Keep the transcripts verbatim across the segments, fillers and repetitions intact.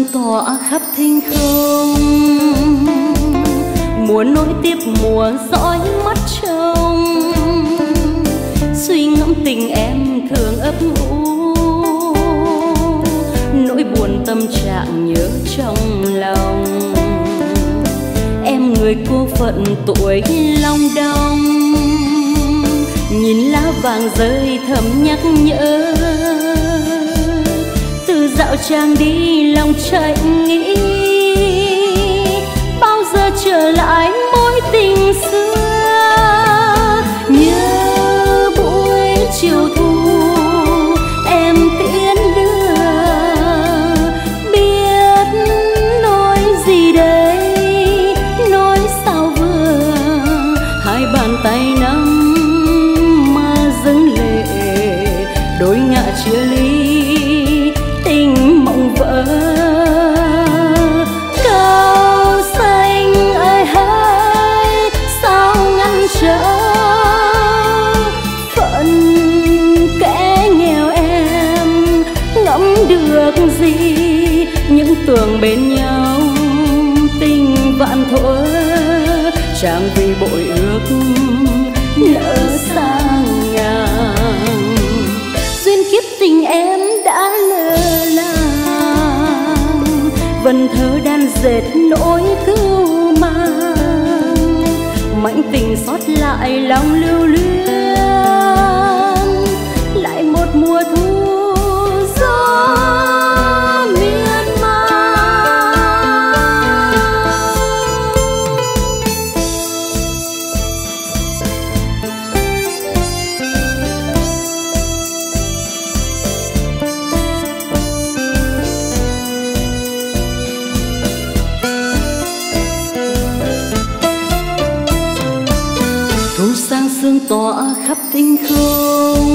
tỏa khắp thinh không, mùa nối tiếp mùa dõi mắt trông, suy ngẫm tình em thường ấp ủ, nỗi buồn tâm trạng nhớ trong lòng. Em người cô phận tuổi long đong, nhìn lá vàng rơi thầm nhắc nhớ, từ dạo trang đi lòng chạy nghĩ, bao giờ trở lại mối tình xưa. Nhớ buổi chiều thu em tiễn đưa, biết nói gì đây, nói sao vừa, hai bàn tay nắm mà dâng lệ, đôi ngả chia ly tình mộng vỡ. Cao xanh ơi hỡi sao ngăn trở phận kẻ nghèo em, ngẫm được gì những tưởng bên nhau tình vạn thuở, chẳng vì bội ước lỡ xa ngàn. Duyên kiếp tình em đã lỡ làng, vần thơ đan dệt nỗi cưu mang, mảnh tình xót lại lòng lưu luyến, lại một mùa thu gió miên man. Thu sang sương tỏa khắp thinh không,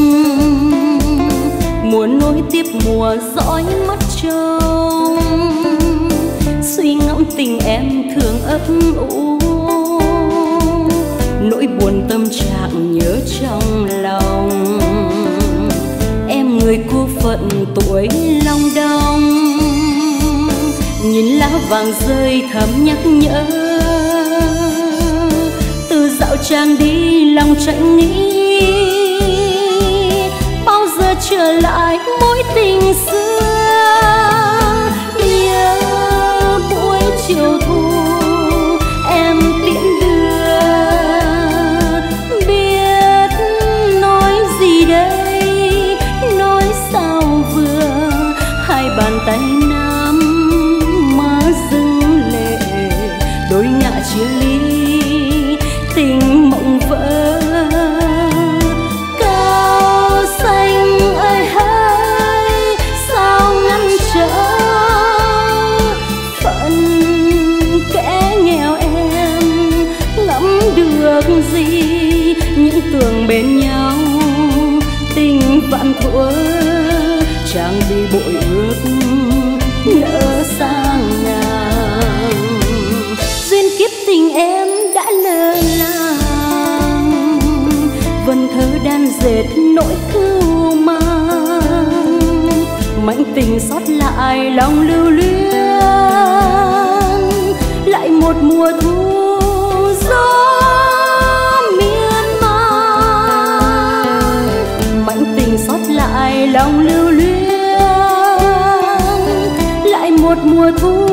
mùa nối tiếp mùa dõi mắt trông, suy ngẫm tình em thường ấp ủ, nỗi buồn tâm trạng nhớ trong lòng. Em người cô phận tuổi long đong, nhìn lá vàng rơi thầm nhắc nhớ, từ dạo trang đi lòng chẳng nghĩ, bao giờ trở lại mối tình xưa. Nhớ buổi chiều thu em tiễn đưa, biết nói gì đây, nói sao vừa, hai bàn tay nắm má dâng lệ, đôi ngả chia ly tình mộng vỡ. Cao xanh ơi hỡi sao ngăn trở phận kẻ nghèo em, ngẫm được gì những tưởng bên nhau tình vạn thuở, chẳng vì bội ước lỡ xa ngàn. Duyên kiếp tình em đã lỡ làng, vần thơ đan dệt nỗi cưu mang, mảnh tình xót lại lòng lưu luyến, lại một mùa thu gió miên man, mảnh tình xót lại lòng lưu luyến, lại một mùa thu